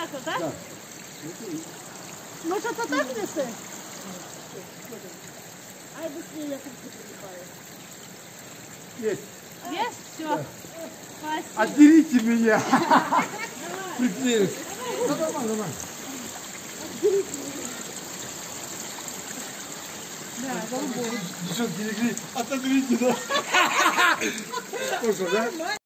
так, так? Да. Може, то так неси? Ай, быстрее, я тут прилипаю. Есть. Есть? Все. Спасибо. Отберите меня. Приклеились. Да, нормально, нормально. Да, голубой. Девчонки легли, отодвиньте, да? Слушай, да?